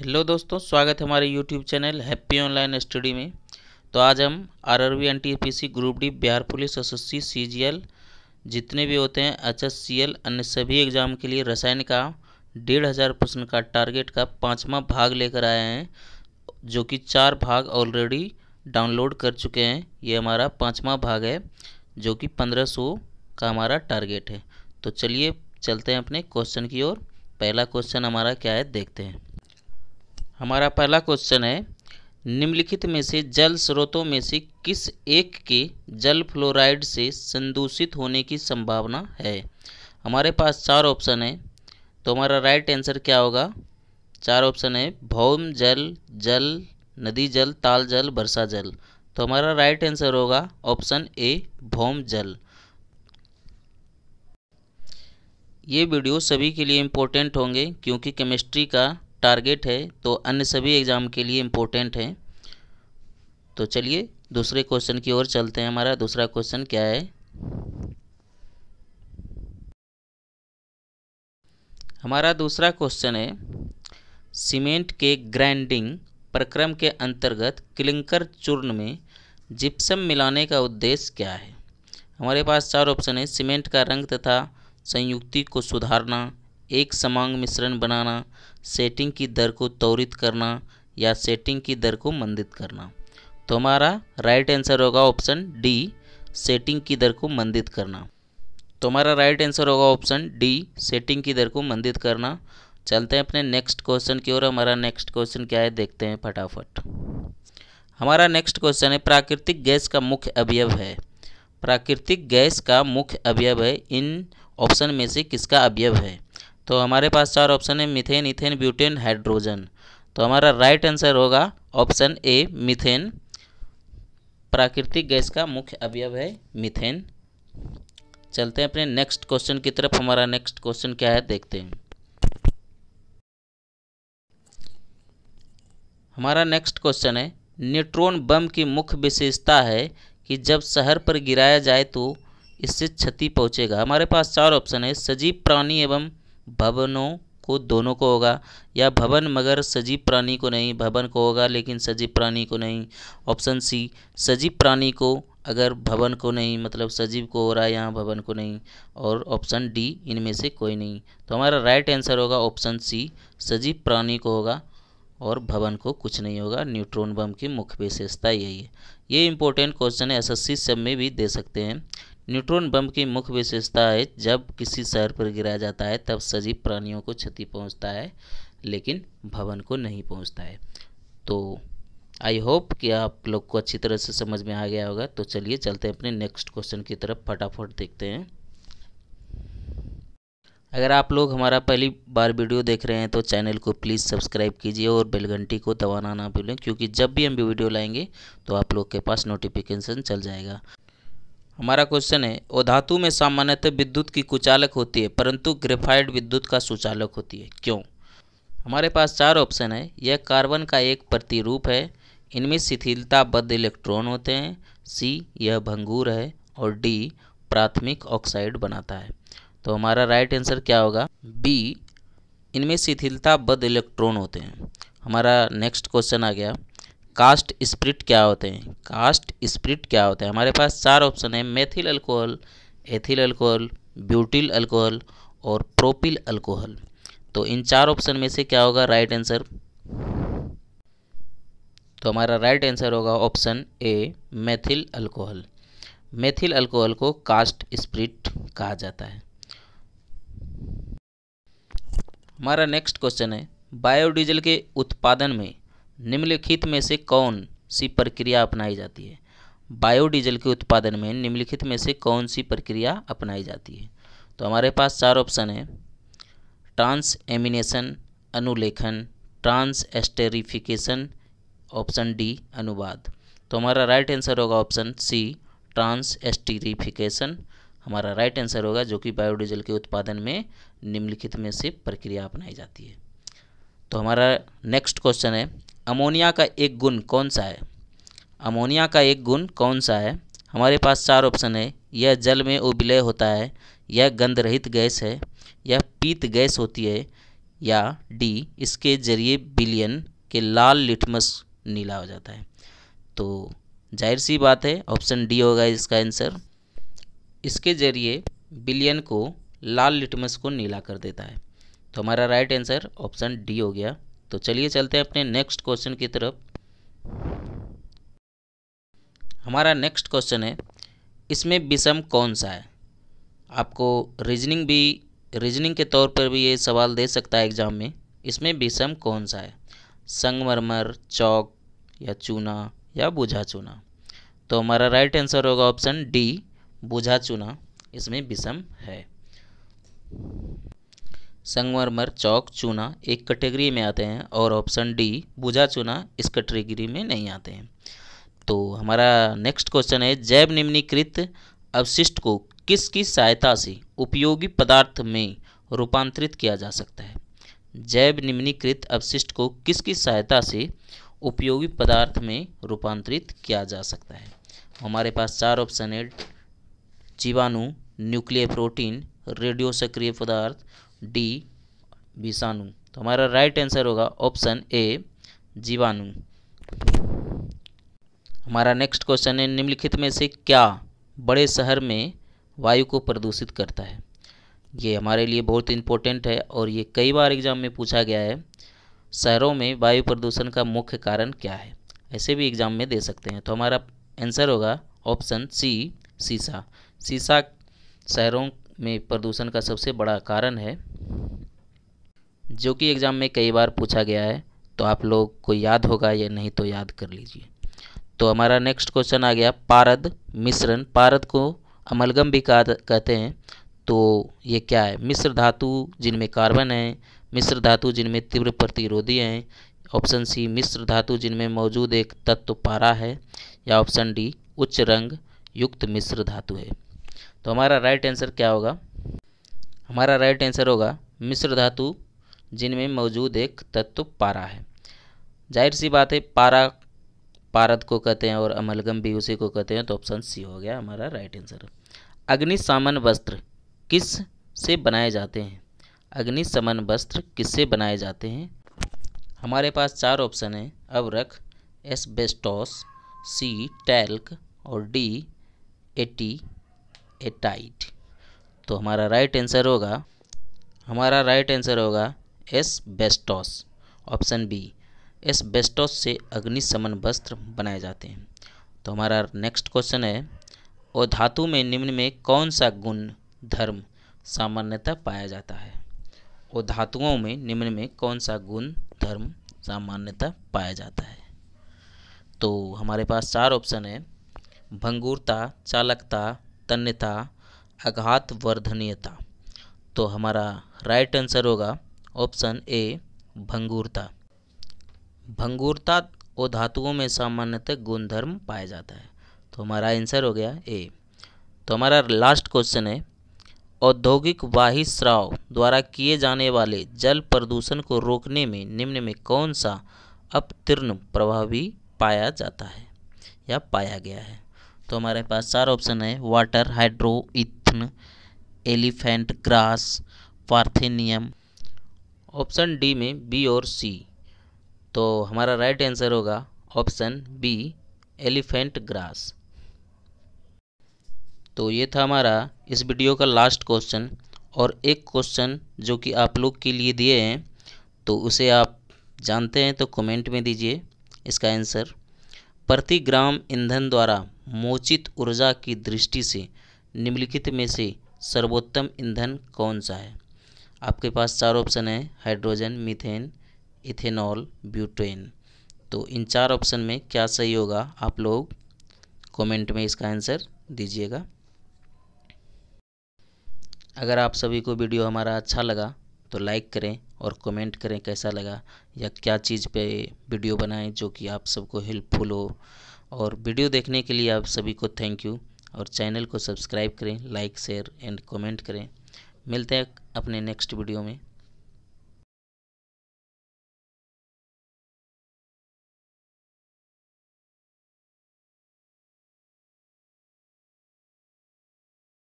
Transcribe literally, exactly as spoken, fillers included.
Hello दोस्तों, स्वागत है हमारे YouTube channel happy online study में। तो आज हम RRB, NTPC, group D, Bihar police, SSC, CGL जितने भी होते हैं, एचएससीएल, अन्य सभी एग्ज़ाम के लिए रसायन का डेढ़ हज़ार प्रश्न का टारगेट का पाँचवा भाग लेकर आए हैं, जो कि चार भाग ऑलरेडी डाउनलोड कर चुके हैं। ये हमारा पाँचवा भाग है, जो कि पंद्रह सौ का हमारा टारगेट है। तो चलिए चलते हैं अपने क्वेश्चन की ओर। पहला क्वेश्चन हमारा क्या है, देखते हैं। हमारा पहला क्वेश्चन है, निम्नलिखित में से जल स्रोतों में से किस एक के जल फ्लोराइड से संदूषित होने की संभावना है। हमारे पास चार ऑप्शन है, तो हमारा राइट आंसर क्या होगा। चार ऑप्शन है, भौम जल, जल, नदी जल, ताल जल, वर्षा जल। तो हमारा राइट आंसर होगा ऑप्शन ए, भौम जल। ये वीडियो सभी के लिए इम्पोर्टेंट होंगे, क्योंकि केमिस्ट्री का टारगेट है, तो अन्य सभी एग्ज़ाम के लिए इम्पोर्टेंट है। तो चलिए दूसरे क्वेश्चन की ओर चलते हैं। हमारा दूसरा क्वेश्चन क्या है, हमारा दूसरा क्वेश्चन है, सीमेंट के ग्राइंडिंग प्रक्रम के अंतर्गत क्लिंकर चूर्ण में जिप्सम मिलाने का उद्देश्य क्या है। हमारे पास चार ऑप्शन है, सीमेंट का रंग तथा संयुक्ति को सुधारना, एक समांग मिश्रण बनाना, सेटिंग की दर को त्वरित करना, या सेटिंग की दर को मंदित करना। तो हमारा राइट आंसर होगा ऑप्शन डी, सेटिंग की दर को मंदित करना। तो हमारा राइट आंसर होगा ऑप्शन डी, सेटिंग की दर को मंदित करना। चलते हैं अपने नेक्स्ट क्वेश्चन की ओर। हमारा नेक्स्ट क्वेश्चन क्या है, देखते हैं फटाफट। हमारा नेक्स्ट क्वेश्चन है, प्राकृतिक गैस का मुख्य अवयव है। प्राकृतिक गैस का मुख्य अवयव है, इन ऑप्शन में से किसका अवयव है। तो हमारे पास चार ऑप्शन है, मीथेन, इथेन, ब्यूटेन, हाइड्रोजन। तो हमारा राइट आंसर होगा ऑप्शन ए, मीथेन। प्राकृतिक गैस का मुख्य अवयव है मीथेन। चलते हैं अपने नेक्स्ट क्वेश्चन की तरफ। हमारा नेक्स्ट क्वेश्चन क्या है, देखते हैं। हमारा नेक्स्ट क्वेश्चन है, न्यूट्रॉन बम की मुख्य विशेषता है कि जब शहर पर गिराया जाए तो इससे क्षति पहुंचेगा। हमारे पास चार ऑप्शन है, सजीव प्राणी एवं भवनों को दोनों को होगा, या भवन मगर सजीव प्राणी को नहीं, भवन को होगा लेकिन सजीव प्राणी को नहीं। ऑप्शन सी, सजीव प्राणी को अगर भवन को नहीं, मतलब सजीव को हो रहा है यहाँ, भवन को नहीं। और ऑप्शन डी, इनमें से कोई नहीं। तो हमारा राइट आंसर होगा ऑप्शन सी, सजीव प्राणी को होगा और भवन को कुछ नहीं होगा। न्यूट्रॉन बम की मुख्य विशेषता यही है। ये इंपॉर्टेंट क्वेश्चन है, एसएससी सब में भी दे सकते हैं। न्यूट्रॉन बम की मुख्य विशेषता है, जब किसी शहर पर गिराया जाता है तब सजीव प्राणियों को क्षति पहुंचता है, लेकिन भवन को नहीं पहुंचता है। तो आई होप कि आप लोग को अच्छी तरह से समझ में आ गया होगा। तो चलिए चलते हैं अपने नेक्स्ट क्वेश्चन की तरफ, फटाफट देखते हैं। अगर आप लोग हमारा पहली बार वीडियो देख रहे हैं तो चैनल को प्लीज़ सब्सक्राइब कीजिए और बेल घंटी को दबाना ना भूलें, क्योंकि जब भी हम वीडियो लाएंगे तो आप लोग के पास नोटिफिकेशन चल जाएगा। हमारा क्वेश्चन है, अधातु में सामान्यतः विद्युत की कुचालक होती है, परंतु ग्रेफाइट विद्युत का सुचालक होती है, क्यों। हमारे पास चार ऑप्शन है, यह कार्बन का एक प्रतिरूप है, इनमें शिथिलताबद्ध इलेक्ट्रॉन होते हैं, सी, यह भंगुर है, और डी, प्राथमिक ऑक्साइड बनाता है। तो हमारा राइट आंसर क्या होगा, बी, इनमें शिथिलताबद्ध इलेक्ट्रॉन होते हैं। हमारा नेक्स्ट क्वेश्चन आ गया, कास्ट स्पिरिट क्या होते हैं। कास्ट स्पिरिट क्या होता है। हमारे पास चार ऑप्शन है, methyl alcohol, ethyl alcohol, butyl alcohol और प्रोपिल अल्कोहल। तो इन चार ऑप्शन में से क्या होगा राइट आंसर। तो हमारा राइट आंसर होगा option A, methyl alcohol. Methyl alcohol को कास्ट स्पिरिट कहा जाता है। हमारा नेक्स्ट क्वेश्चन है, बायोडीजल के उत्पादन में निम्नलिखित में से कौन सी प्रक्रिया अपनाई जाती है। बायोडीजल के उत्पादन में निम्नलिखित में से कौन सी प्रक्रिया अपनाई जाती है। तो हमारे पास चार ऑप्शन है, ट्रांस एमिनेशन, अनुलेखन, ट्रांस एस्टेरिफिकेशन, ऑप्शन डी, अनुवाद। तो हमारा राइट आंसर होगा ऑप्शन सी, ट्रांस एस्टेरिफिकेशन हमारा राइट आंसर होगा, जो कि बायोडीजल के उत्पादन में निम्नलिखित में से प्रक्रिया अपनाई जाती है। तो हमारा नेक्स्ट क्वेश्चन है, अमोनिया का एक गुण कौन सा है। अमोनिया का एक गुण कौन सा है। हमारे पास चार ऑप्शन है, यह जल में उबलय होता है, यह गंध रहित गैस है, यह पीत गैस होती है, या डी इसके जरिए बिलियन के लाल लिटमस नीला हो जाता है। तो जाहिर सी बात है ऑप्शन डी होगा इसका आंसर। इसके जरिए बिलियन को लाल लिटमस को नीला कर देता है। तो हमारा राइट आंसर ऑप्शन डी हो गया। तो चलिए चलते हैं अपने नेक्स्ट क्वेश्चन की तरफ। हमारा नेक्स्ट क्वेश्चन है, इसमें विषम कौन सा है। आपको रीजनिंग भी रीजनिंग के तौर पर भी ये सवाल दे सकता है एग्जाम में। इसमें विषम कौन सा है, संगमरमर, चौक या चूना या बुझा चूना। तो हमारा राइट आंसर होगा ऑप्शन डी, बुझा चूना इसमें विषम है। संगमरमर, चौक, चूना एक कैटेगरी में आते हैं और ऑप्शन डी बुझा चूना इस कैटेगरी में नहीं आते हैं। तो हमारा नेक्स्ट क्वेश्चन है, जैव निम्नीकृत अवशिष्ट को किसकी सहायता से उपयोगी पदार्थ में रूपांतरित किया जा सकता है। जैव निम्नीकृत अवशिष्ट को किसकी सहायता से उपयोगी पदार्थ में रूपांतरित किया जा सकता है। हमारे पास चार ऑप्शन है, जीवाणु, न्यूक्लियर प्रोटीन, रेडियो सक्रिय पदार्थ, डी विषाणु। तो हमारा राइट आंसर होगा ऑप्शन ए, जीवाणु। हमारा नेक्स्ट क्वेश्चन है, निम्नलिखित में से क्या बड़े शहर में वायु को प्रदूषित करता है। ये हमारे लिए बहुत इंपॉर्टेंट है और ये कई बार एग्जाम में पूछा गया है। शहरों में वायु प्रदूषण का मुख्य कारण क्या है, ऐसे भी एग्जाम में दे सकते हैं। तो हमारा आंसर होगा ऑप्शन सी, शीशा। शीशा शहरों में प्रदूषण का सबसे बड़ा कारण है, जो कि एग्ज़ाम में कई बार पूछा गया है। तो आप लोग को याद होगा या नहीं तो याद कर लीजिए। तो हमारा नेक्स्ट क्वेश्चन आ गया, पारद मिश्रण। पारद को अमलगम भी कहते हैं। तो ये क्या है, मिश्र धातु जिनमें कार्बन है, मिश्र धातु जिनमें तीव्र प्रतिरोधी हैं, ऑप्शन सी मिश्र धातु जिनमें मौजूद एक तत्व पारा है, या ऑप्शन डी उच्च रंग युक्त मिश्र धातु है। तो हमारा राइट आंसर क्या होगा, हमारा राइट आंसर होगा मिश्र धातु जिनमें मौजूद एक तत्व पारा है। जाहिर सी बात है, पारा पारद को कहते हैं और अमलगम भी उसी को कहते हैं। तो ऑप्शन सी हो गया हमारा राइट आंसर। अग्निशमन वस्त्र किस से बनाए जाते हैं। अग्निशमन वस्त्र किससे बनाए जाते हैं। हमारे पास चार ऑप्शन हैं, अवरख, एस्बेस्टॉस, सी टैल्क और डी एटी एटाइट। तो हमारा राइट आंसर होगा हमारा राइट आंसर होगा एस्बेस्टॉस, ऑप्शन बी। एस्बेस्टॉस से अग्निशमन वस्त्र बनाए जाते हैं। तो हमारा नेक्स्ट क्वेश्चन है, और धातु में निम्न में कौन सा गुण धर्म सामान्यतः पाया जाता है। और धातुओं में निम्न में कौन सा गुण धर्म सामान्यतः पाया जाता है। तो हमारे पास चार ऑप्शन है, भंगुरता, चालकता, तन्यता, आघात वर्धनीयता। तो हमारा राइट आंसर होगा ऑप्शन ए, भंगुरता। भंगुरता और धातुओं में सामान्यतः गुणधर्म पाया जाता है। तो हमारा आंसर हो गया ए। तो हमारा लास्ट क्वेश्चन है, औद्योगिक बहिस्राव द्वारा किए जाने वाले जल प्रदूषण को रोकने में निम्न में कौन सा अपतीर्ण प्रभावी पाया जाता है या पाया गया है। तो हमारे पास चार ऑप्शन है, वाटर, हाइड्रो, इथन, elephant grass, parthenium. Option D में बी और सी। तो हमारा राइट आंसर होगा ऑप्शन बी, एलिफेंट ग्रास। तो ये था हमारा इस वीडियो का लास्ट क्वेश्चन। और एक क्वेश्चन जो कि आप लोग के लिए दिए हैं, तो उसे आप जानते हैं तो कमेंट में दीजिए इसका आंसर। प्रति ग्राम ईंधन द्वारा मोचित ऊर्जा की दृष्टि से निम्नलिखित में से सर्वोत्तम ईंधन कौन सा है। आपके पास चार ऑप्शन है, हाइड्रोजन, मीथेन, इथेनॉल, ब्यूटेन। तो इन चार ऑप्शन में क्या सही होगा, आप लोग कमेंट में इसका आंसर दीजिएगा। अगर आप सभी को वीडियो हमारा अच्छा लगा तो लाइक करें और कमेंट करें कैसा लगा, या क्या चीज़ पे वीडियो बनाएं जो कि आप सबको हेल्पफुल हो। और वीडियो देखने के लिए आप सभी को थैंक यू। और चैनल को सब्सक्राइब करें, लाइक, शेयर एंड कमेंट करें। मिलते हैं अपने नेक्स्ट वीडियो में।